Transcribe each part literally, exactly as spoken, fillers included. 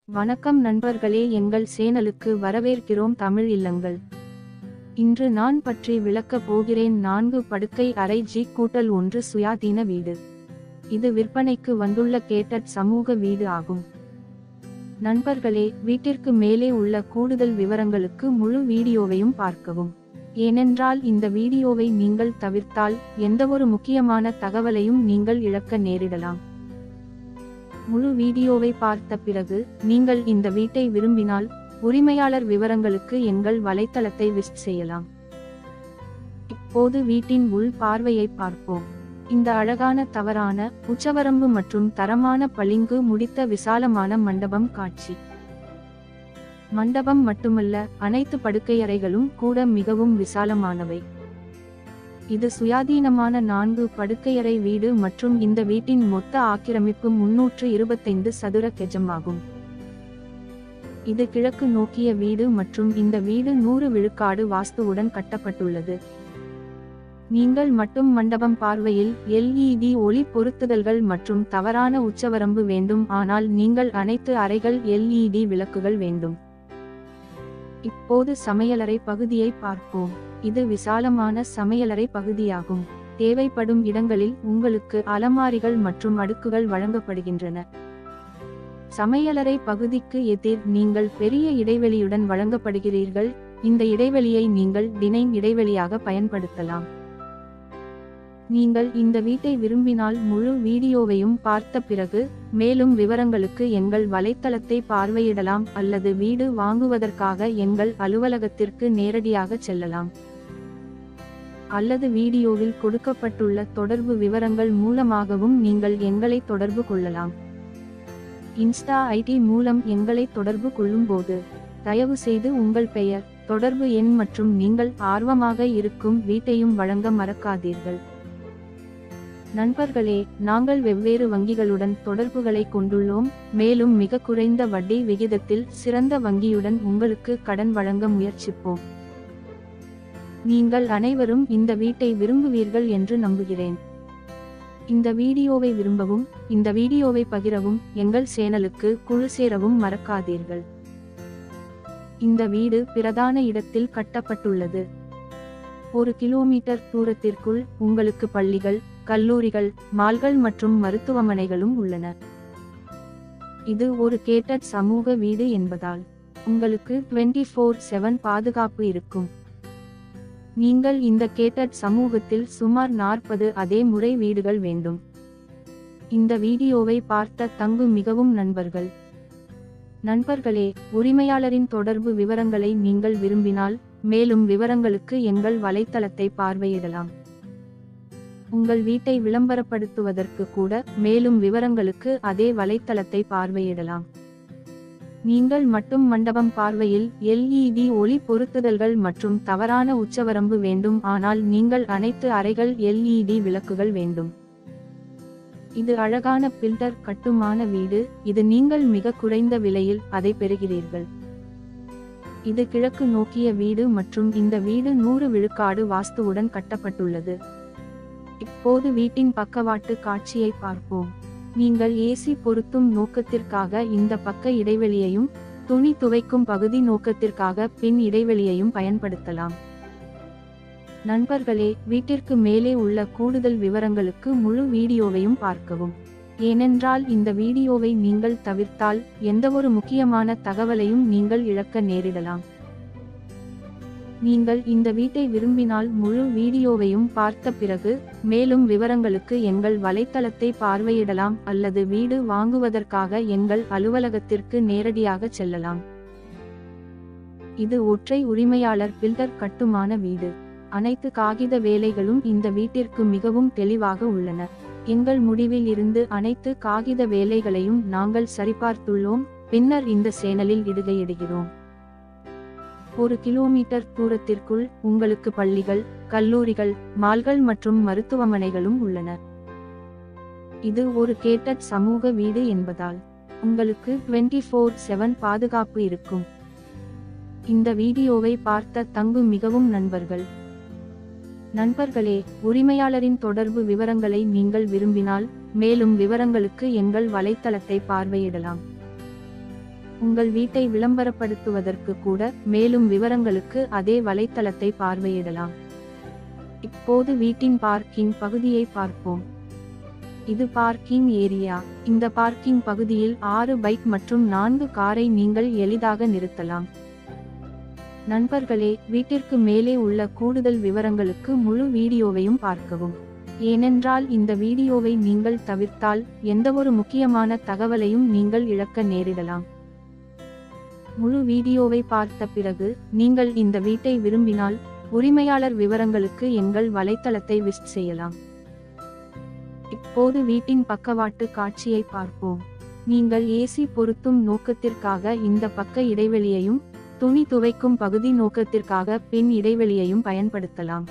வணக்கம் நண்பர்களே, எங்கள் சேனலுக்கு வரவேற்கிறோம். தமிழ் இல்லங்கள். இன்று நான் பற்றி விளக்கப் போகிறேன். நான்கு படுக்கை அறை ஜி கூட்டல் ஒன்று சுயாதீன வீடு. இது விற்பனைக்கு வந்துள்ள கேட்டட் சமூக வீடு ஆகும். நண்பர்களே, வீட்டிற்கு மேலே உள்ள கூடுதல் விவரங்களுக்கு முழு வீடியோவையும் பார்க்கவும். ஏனென்றால் இந்த வீடியோவை நீங்கள் தவிர்த்தால் எந்தவொரு முக்கியமான தகவலையும் நீங்கள் இழக்க நேரிடலாம். முழு வீடியோவை பார்த்த பிறகு நீங்கள் இந்த வீட்டை விரும்பினால் உரிமையாளர் விவரங்களுக்கு எங்கள் வலைத்தளத்தை விசிட் செய்யலாம். இப்போது வீட்டின் உள் பார்வையை பார்ப்போம். இந்த அழகான தவறான உச்சவரம்பு மற்றும் தரமான பளிங்கு முடித்த விசாலமான மண்டபம் காட்சி. மண்டபம் மட்டுமல்ல, அனைத்து படுக்கையறைகளும் கூட மிகவும் விசாலமானவை. இது சுயாதீனமான நான்கு படுக்கையறை வீடு மற்றும் இந்த வீட்டின் மொத்த ஆக்கிரமிப்பு முன்னூற்று இருபத்தைந்து சதுர கெஜம் ஆகும். இது கிழக்கு நோக்கிய வீடு மற்றும் இந்த வீடு நூறு விழுக்காடு வாஸ்துவுடன் கட்டப்பட்டுள்ளது. நீங்கள் மட்டும் மண்டபம் பார்வையில் எல்இடி ஒளி பொருத்துதல்கள் மற்றும் தவறான உச்சவரம்பு வேண்டும், ஆனால் நீங்கள் அனைத்து அறைகள் எல்இடி விளக்குகள் வேண்டும். இப்போது சமையலறை பகுதியை பார்ப்போம். இது விசாலமான சமையலறை பகுதியாகும். தேவைப்படும் இடங்களில் உங்களுக்கு அலமாரிகள் மற்றும் அடுக்குகள் வழங்கப்படுகின்றன. சமையலறை பகுதிக்கு எதிர் நீங்கள் பெரிய இடைவெளியுடன் வழங்கப்படுகிறீர்கள். இந்த இடைவெளியை நீங்கள் டினைங் இடைவெளியாக பயன்படுத்தலாம். நீங்கள் இந்த வீட்டை விரும்பினால் முழு வீடியோவையும் பார்த்த பிறகு மேலும் விவரங்களுக்கு எங்கள் வலைத்தளத்தை பார்வையிடலாம் அல்லது வீடு வாங்குவதற்காக எங்கள் அலுவலகத்திற்கு நேரடியாக செல்லலாம். அல்லது வீடியோவில் கொடுக்கப்பட்டுள்ள தொடர்பு விவரங்கள் மூலமாகவும் நீங்கள் எங்களை தொடர்பு கொள்ளலாம். இன்ஸ்டா ஐடி மூலம் எங்களை தொடர்பு கொள்ளும்போது தயவு செய்து உங்கள் பெயர், தொடர்பு எண் மற்றும் நீங்கள் ஆர்வமாக இருக்கும் வீட்டையும் வழங்க மறக்காதீர்கள். நண்பர்களே, நாங்கள் வெவ்வேறு வங்கிகளுடன் தொடர்புகளை கொண்டுள்ளோம், மேலும் மிக குறைந்த வட்டி விகிதத்தில் சிறந்த வங்கியுடன் உங்களுக்கு கடன் வழங்க முயற்சிப்போம். நீங்கள் அனைவரும் இந்த வீட்டை விரும்புவீர்கள் என்று நம்புகிறேன். இந்த வீடியோவை விரும்பவும் இந்த வீடியோவை பகிரவும் எங்கள் சேனலுக்கு குழு சேரவும் மறக்காதீர்கள். இந்த வீடு பிரதான இடத்தில் கட்டப்பட்டுள்ளது. ஒரு கிலோமீட்டர் தூரத்திற்குள் உங்களுக்கு பள்ளிகள், கல்லூரிகள், மால்கள் மற்றும் மருத்துவமனைகளும் உள்ளன. இது ஒரு கேட்டட் சமூக வீடு என்பதால் உங்களுக்கு டுவெண்ட்டி ஃபோர் செவன் பாதுகாப்பு இருக்கும். நீங்கள் இந்த கேட்டட் சமூகத்தில் சுமார் நாற்பது அதே முறை வீடுகள் வேண்டும். இந்த வீடியோவை பார்த்த தங்கு மிகவும் நண்பர்கள். நண்பர்களே, உரிமையாளரின் தொடர்பு விவரங்களை நீங்கள் விரும்பினால் மேலும் விவரங்களுக்கு எங்கள் வலைத்தளத்தை பார்வையிடலாம். உங்கள் வீட்டை விளம்பரப்படுத்துவதற்கு கூட மேலும் விவரங்களுக்கு அதே வலைத்தளத்தை பார்வையிடலாம். நீங்கள் மட்டும் மண்டபம் பார்வையில் எல்இடி ஒளி பொருத்துதல்கள் மற்றும் தவறான உச்சவரம்பு வேண்டும், ஆனால் நீங்கள் அனைத்து அறைகள் எல்இடி விளக்குகள் வேண்டும். இது அழகான பில்டர் கட்டுமான வீடு. இது நீங்கள் மிக குறைந்த விலையில் அதை பெறுகிறீர்கள். இது கிழக்கு நோக்கிய வீடு மற்றும் இந்த வீடு நூறு விழுக்காடு வாஸ்துவுடன் கட்டப்பட்டுள்ளது. இப்போது வீட்டின் பக்கவாட்டு காட்சியை பார்ப்போம். நீங்கள் ஏசி பொருத்தும் நோக்கத்திற்காக இந்த பக்க இடைவெளியையும் துணி துவைக்கும் பகுதி நோக்கத்திற்காக பின் இடைவெளியையும் பயன்படுத்தலாம். நண்பர்களே, வீட்டிற்கு மேலே உள்ள கூடுதல் விவரங்களுக்கு முழு வீடியோவையும் பார்க்கவும். ஏனென்றால் இந்த வீடியோவை நீங்கள் தவிர்த்தால் எந்தவொரு முக்கியமான தகவலையும் நீங்கள் இழக்க நேரிடலாம். நீங்கள் இந்த வீட்டை விரும்பினால் முழு வீடியோவையும் பார்த்த பிறகு மேலும் விவரங்களுக்கு எங்கள் வலைத்தளத்தை பார்வையிடலாம் அல்லது வீடு வாங்குவதற்காக எங்கள் அலுவலகத்திற்கு நேரடியாக செல்லலாம். இது ஒற்றை உரிமையாளர் பில்டர் கட்டுமான வீடு. அனைத்து காகித வேலைகளும் இந்த வீட்டிற்கு மிகவும் தெளிவாக உள்ளன. எங்கள் முடிவில் இருந்து அனைத்து காகித வேலைகளையும் நாங்கள் சரிபார்த்துள்ளோம், பின்னர் இந்த சேனலில் இடுகையிடுகிறோம். ஒரு கிலோமீட்டர் தூரத்திற்குள் உங்களுக்கு பள்ளிகள், கல்லூரிகள், மால்கள் மற்றும் மருத்துவமனைகளும் உள்ளன. இது ஒரு கேட்டட் சமூக வீடு என்பதால் உங்களுக்கு டுவெண்ட்டி ஃபோர் செவன் பாதுகாப்பு இருக்கும். இந்த வீடியோவை பார்த்த தங்கு மிகவும் நண்பர்கள். நண்பர்களே, உரிமையாளரின் தொடர்பு விவரங்களை நீங்கள் விரும்பினால் மேலும் விவரங்களுக்கு எங்கள் வலைத்தளத்தை பார்வையிடலாம். உங்கள் வீட்டை விளம்பரப்படுத்துவதற்கு கூட மேலும் விவரங்களுக்கு அதே வலைத்தளத்தை பார்வையிடலாம். இப்போது வீட்டின் பார்க்கிங் பகுதியை பார்ப்போம். இது பார்க்கிங் ஏரியா. இந்த பார்க்கிங் பகுதியில் ஆறு பைக் மற்றும் நான்கு காரை நீங்கள் எளிதாக நிறுத்தலாம். நண்பர்களே, வீட்டிற்கு மேலே உள்ள கூடுதல் விவரங்களுக்கு முழு வீடியோவையும் பார்க்கவும். ஏனென்றால் இந்த வீடியோவை நீங்கள் தவிர்த்தால் எந்தவொரு முக்கியமான தகவலையும் நீங்கள் இழக்க நேரிடலாம். முழு வீடியோவை பார்த்த பிறகு நீங்கள் இந்த வீட்டை விரும்பினால் உரிமையாளர் விவரங்களுக்கு எங்கள் வலைத்தளத்தை விசிட் செய்யலாம். இப்போது வீட்டின் பக்கவாட்டு காட்சியை பார்ப்போம். நீங்கள் ஏசி பொருத்தும் நோக்கத்திற்காக இந்த பக்க இடைவெளியையும் துணி துவைக்கும் பகுதி நோக்கத்திற்காக பின் இடைவெளியையும் பயன்படுத்தலாம்.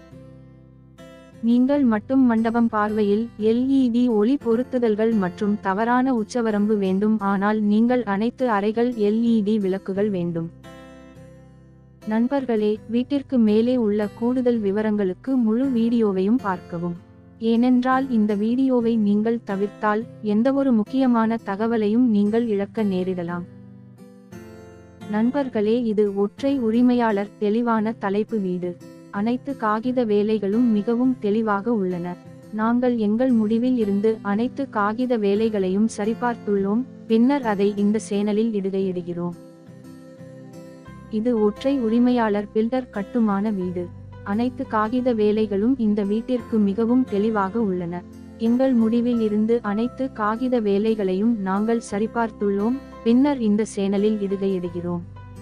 நீங்கள் மட்டும் மண்டபம் பார்வையில் எல்இடி ஒளி பொருத்துதல்கள் மற்றும் தவறான உச்சவரம்பு வேண்டும், ஆனால் நீங்கள் அனைத்து அறைகள் எல்இடி விளக்குகள் வேண்டும். நண்பர்களே, வீட்டிற்கு மேலே உள்ள கூடுதல் விவரங்களுக்கு முழு வீடியோவையும் பார்க்கவும். ஏனென்றால் இந்த வீடியோவை நீங்கள் தவிர்த்தால் எந்தவொரு முக்கியமான தகவலையும் நீங்கள் இழக்க நேரிடலாம். நண்பர்களே, இது ஒற்றை உரிமையாளர் தெளிவான தலைப்பு வீடு. அனைத்து காகித வேலைகளும் மிகவும் தெளிவாக உள்ளன. நாங்கள் எங்கள் முடிவில் இருந்து அனைத்து காகித வேலைகளையும் சரிபார்த்துள்ளோம், பின்னர் அதை இந்த சேனலில் இடுகையிடுகிறோம். இது ஒற்றை உரிமையாளர் பில்டர் கட்டுமான வீடு. அனைத்து காகித வேலைகளும் இந்த வீட்டிற்கு மிகவும் தெளிவாக உள்ளன. எங்கள் முடிவில் இருந்து அனைத்து காகித வேலைகளையும் நாங்கள் சரிபார்த்துள்ளோம், பின்னர் இந்த சேனலில் இடுகையிடுகிறோம்.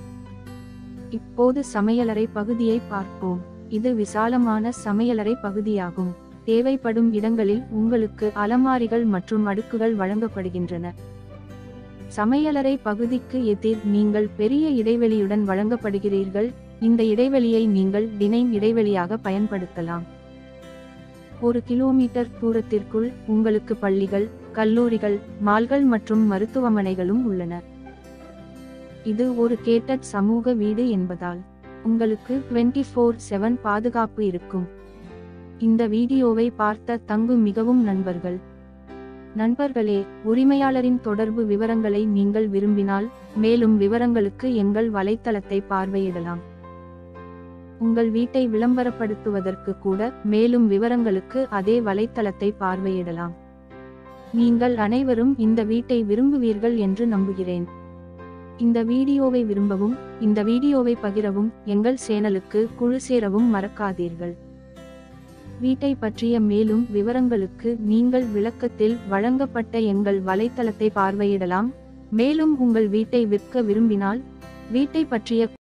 இப்போது சமையலறை பகுதியை பார்ப்போம். இது விசாலமான சமையலறை பகுதியாகும். தேவைப்படும் இடங்களில் உங்களுக்கு அலமாரிகள் மற்றும் அடுக்குகள் வழங்கப்படுகின்றன. சமையலறை பகுதிக்கு எதிர் நீங்கள் பெரிய இடைவெளியுடன் வழங்கப்படுகிறீர்கள். இந்த இடைவெளியை நீங்கள் டினைன் இடைவெளியாக பயன்படுத்தலாம். ஒரு கிலோமீட்டர் தூரத்திற்குள் உங்களுக்கு பள்ளிகள், கல்லூரிகள், மால்கள் மற்றும் மருத்துவமனைகளும் உள்ளன. இது ஒரு கேட்டட் சமூக வீடு என்பதால் உங்களுக்கு டுவெண்ட்டி ஃபோர் செவன் பாதுகாப்பு இருக்கும். இந்த வீடியோவை பார்த்த தங்கு மிகவும் நண்பர்கள். நண்பர்களே, உரிமையாளரின் தொடர்பு விவரங்களை நீங்கள் விரும்பினால் மேலும் விவரங்களுக்கு எங்கள் வலைத்தளத்தை பார்வையிடலாம். உங்கள் வீட்டை விளம்பரப்படுத்துவதற்கு கூட மேலும் விவரங்களுக்கு அதே வலைத்தளத்தை பார்வையிடலாம். நீங்கள் அனைவரும் இந்த வீட்டை விரும்புவீர்கள் என்று நம்புகிறேன். இந்த வீடியோவை விரும்பவும் இந்த வீடியோவை பகிரவும் எங்கள் சேனலுக்கு குழு சேரவும் மறக்காதீர்கள். வீட்டை பற்றிய மேலும் விவரங்களுக்கு நீங்கள் விளக்கத்தில் வழங்கப்பட்ட எங்கள் வலைத்தளத்தை பார்வையிடலாம். மேலும் உங்கள் வீட்டை விற்க விரும்பினால் வீட்டை பற்றிய